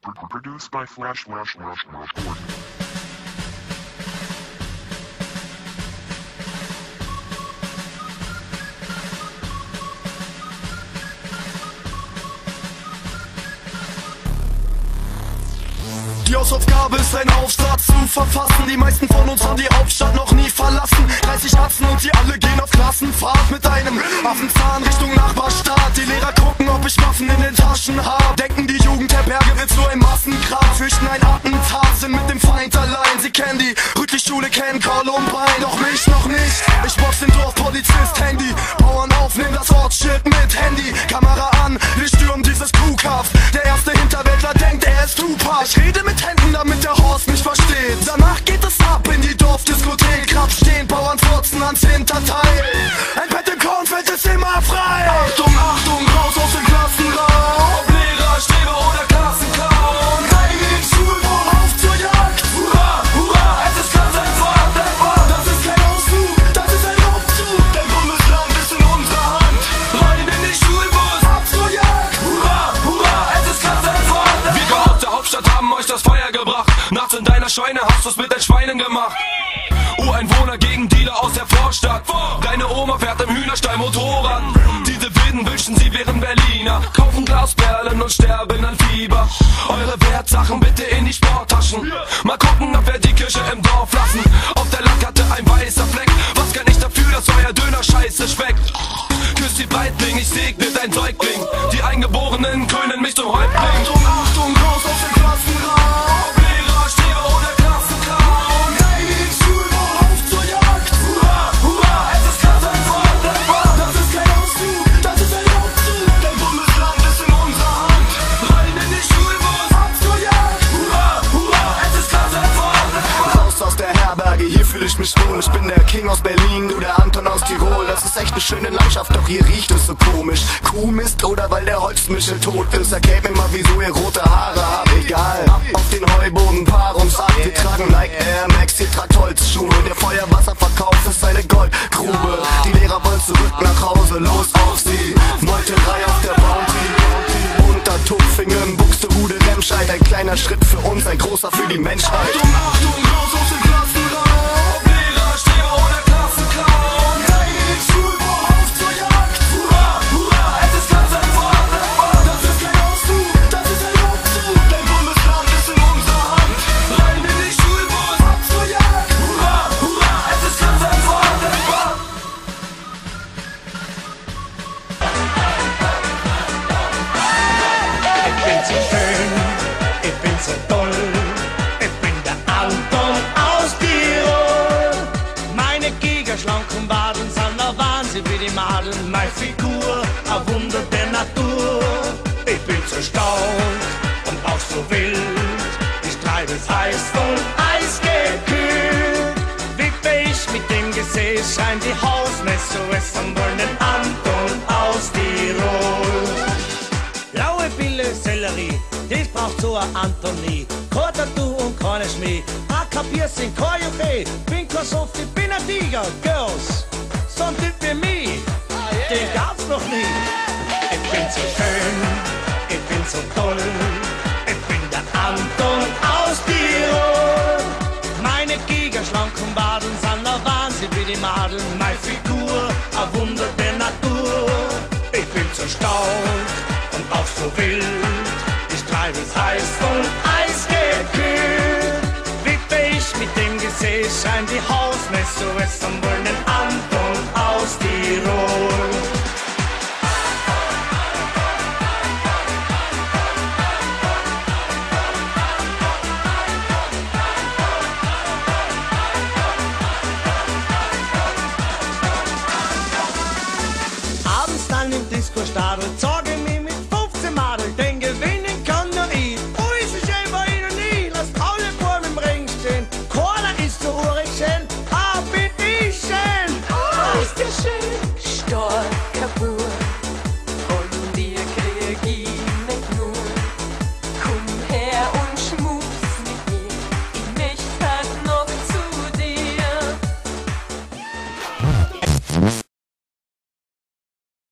Produced by Flash Gordon. Die Hausaufgabe ist ein Aufsatz zu verfassen. Die meisten von uns haben die Hauptstadt noch nie verlassen. 30 Atzen und sie alle gehen auf Klassenfahrt mit einem Affenzahn Richtung Nachbarstaat. Die Lehrer gucken, ob ich Waffen in den Taschen hab. Denken, die Jugendherberge wird so ein Massengrab. Fürchten ein Attentat, sind mit dem Feind allein. Sie kennen die Rütli-Schule, kennen Columbine. Doch mich noch nicht, ich box den Dorfpolizist. Handy, Bauern auf, nehm das Ortsschild mit Handy. Kamera an, wir stürmen dieses Kuhkaff. Der erste Hinterwäldler denkt, er ist Tupac. Ich rede mit Händen, damit der Horst mich versteht. Danach geht es ab in die Dorfdiskothek. Grab stehen, Bauern furzen ans Hinterteil. Ein Bett im Kornfeld ist immer frei. Achtung, Achtung, raus aus dem Klassenraum. Ob Lehrer, Streber oder Klassenclown. Rein in den Schulbau, auf zur Jagd. Hurra, hurra, es ist ganz einfach. Das ist kein Ausflug, das ist ein Raubzug. Der Bundesland ist in unserer Hand. Rein in den Schulbus, auf zur Jagd. Hurra, hurra, es ist ganz einfach. Wir aus der Hauptstadt haben euch das Feuer gebracht. Nachts in deiner Scheune hast du's mit den Schweinen gemacht. Ureinwohner gegen Dealer aus der Vorstadt. Deine Oma fährt im Hühnerstall Motorrad. Diese Wilden wünschen, sie wären Berliner. Kaufen Glasperlen und sterben an Fieber. Eure Wertsachen bitte in die Sporttaschen. Mal gucken, ob wir die Kirche im Dorf lassen. Auf der Lackkarte ein weißer Fleck. Was kann ich dafür, dass euer Döner scheiße schmeckt? Küsst die Breitling, ich segne dein Säugling. Die Eingeborenen krönen mich zum Häuptling. Achtung, Achtung, raus aus dem Klassenraum. Ob Lehrer, Streber oder Klassenclown. Rein in den Schulbau, auf zur Jagd. Hurra, hurra, es ist ganz einfach. Das ist kein Ausflug, das ist ein Raubzug. Dein Bundesland ist in unserer Hand. Rein in den Schulbus, Ab zur Jagd. hurra, hurra, es ist ganz einfach. Raus aus der Herberge, hier fühle ich mich wohl. Ich bin der King aus Berlin, du der Anton aus Tirol. Das ist echt eine schöne Landschaft, doch hier riecht es so komisch. Kuhmist oder weil der Holzmichel tot ist. Erklärt mir mal, wieso ihr rote Haare habt. Egal, ab auf den Heuboden, Paar und ab. Wir tragen Nike Air Max, ihr tragt Holzschuhe. Der Feuerwasserverkauf ist eine Goldgrube. Die Lehrer wollen zurück nach Hause, los auf sie. Meuterei auf der Bounty. Unter Tupfingen, Buxtehude, Remscheid. Ein kleiner Schritt für uns, ein großer für die Menschheit. Achtung, Achtung, raus aus dem Klassenraum. Ob Lehrer, Streber oder Klassenclown. Rein in den Schulbau, auf zur Jagd. Hurra, hurra, es ist ganz einfach. Das ist kein Ausflug, das ist ein Raubzug. Dein Bundesland ist in unserer Hand. Rein in den Schulbus, Ab zur Jagd. hurra, hurra, es ist ganz einfach. Ich bin so schön, ich bin so toll, ich bin der Anton aus Tirol. Meine gigaschlanken Waden sind ein Wahnsinn wie die Madeln, meine Figur, ein Wunder der Natur. Ich bin so stark und auch so wild, ich treibe es heiß und eisgekühlt. Wippe ich mit dem Gesäß, scheint die Hausmesse, es am wollen den Anton aus Tirol. Blaue Pille, Sellerie, das braucht so ein Antonie. Kein Tattoo und keine Schmäh, kein Piercing, kein Juche. Bin kein Soft, ich bin ein Tiger, Girls. So ein Typ wie mich, den gab's noch nie. Ich bin so schön, ich bin so toll, ich bin der Anton aus Tirol. Meine gigaschlanken Waden sind ein Wahnsinn wie die Madeln. Meine Figur, ein Wunder der Natur. Ich bin so stark und auch so wild, ich treibe es heiß und eisgekühlt. Wippe ich mit dem Gesäß, scheint die Hausmesse, es am wollen den Anton aus Tirol. Abends dann im Disco-Stadel, sage mir